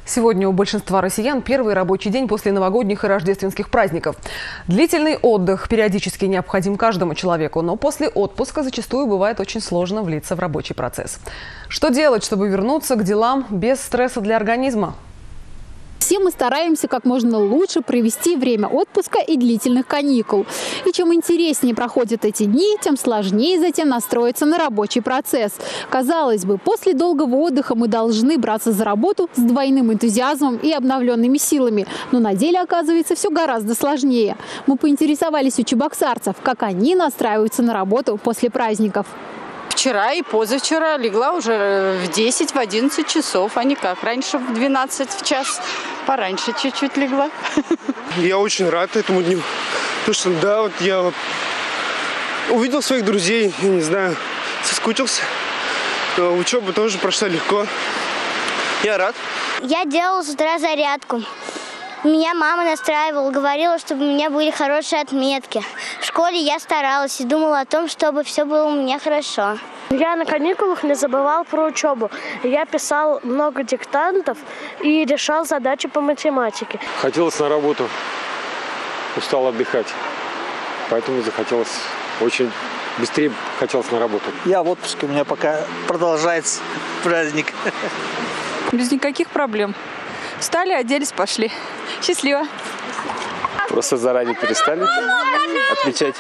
Сегодня у большинства россиян первый рабочий день после новогодних и рождественских праздников. Длительный отдых периодически необходим каждому человеку, но после отпуска зачастую бывает очень сложно влиться в рабочий процесс. Что делать, чтобы вернуться к делам без стресса для организма? Все мы стараемся как можно лучше провести время отпуска и длительных каникул. И чем интереснее проходят эти дни, тем сложнее затем настроиться на рабочий процесс. Казалось бы, после долгого отдыха мы должны браться за работу с двойным энтузиазмом и обновленными силами. Но на деле оказывается все гораздо сложнее. Мы поинтересовались у чебоксарцев, как они настраиваются на работу после праздников. Вчера и позавчера легла уже в 10, в 11 часов, а не как раньше в 12, в час. Пораньше чуть-чуть легла. Я очень рад этому дню. Потому что, да, вот я увидел своих друзей, я не знаю, соскучился. Учеба тоже прошла легко. Я рад. Я делала с утра зарядку. Меня мама настраивала, говорила, чтобы у меня были хорошие отметки. В школе я старалась и думала о том, чтобы все было у меня хорошо. Я на каникулах не забывал про учебу. Я писал много диктантов и решал задачи по математике. Хотелось на работу, устал отдыхать, поэтому захотелось очень быстрее хотелось на работу. Я в отпуске, у меня пока продолжается праздник. Без никаких проблем. Встали, оделись, пошли. Счастливо. Просто заранее перестали отмечать.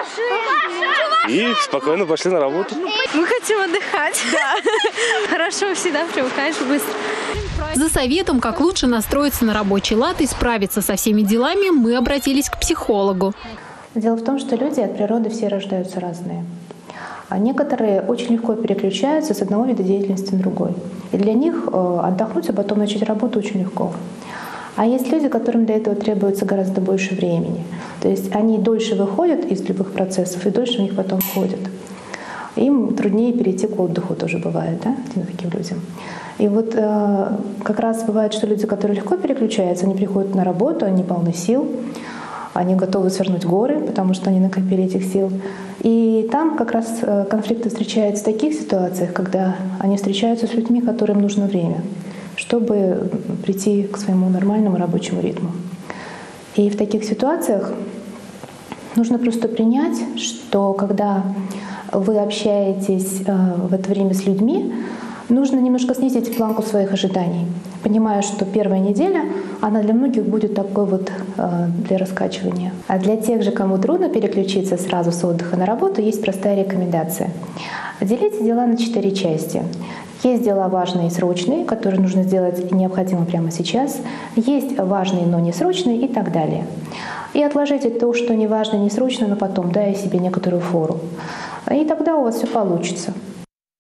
И спокойно пошли на работу. Мы хотим отдыхать. Да. Хорошо, всегда привыкаешь быстро. За советом, как лучше настроиться на рабочий лад и справиться со всеми делами, мы обратились к психологу. Дело в том, что люди от природы все рождаются разные. А некоторые очень легко переключаются с одного вида деятельности на другой. И для них отдохнуть, а потом начать работу очень легко. А есть люди, которым для этого требуется гораздо больше времени. То есть они дольше выходят из любых процессов и дольше у них потом ходят. Им труднее перейти к отдыху тоже бывает, да, таким людям. И вот как раз бывает, что люди, которые легко переключаются, они приходят на работу, они полны сил, они готовы свернуть горы, потому что они накопили этих сил. И там как раз конфликты встречаются в таких ситуациях, когда они встречаются с людьми, которым нужно время, чтобы прийти к своему нормальному рабочему ритму. И в таких ситуациях нужно просто принять, что когда вы общаетесь в это время с людьми, нужно немножко снизить планку своих ожиданий, понимая, что первая неделя, она для многих будет такой вот для раскачивания. А для тех же, кому трудно переключиться сразу с отдыха на работу, есть простая рекомендация. Делите дела на 4 части. Есть дела важные и срочные, которые нужно сделать и необходимо прямо сейчас. Есть важные, но не срочные и так далее. И отложите то, что не важно, не срочно, но потом, дая себе некоторую фору. И тогда у вас все получится.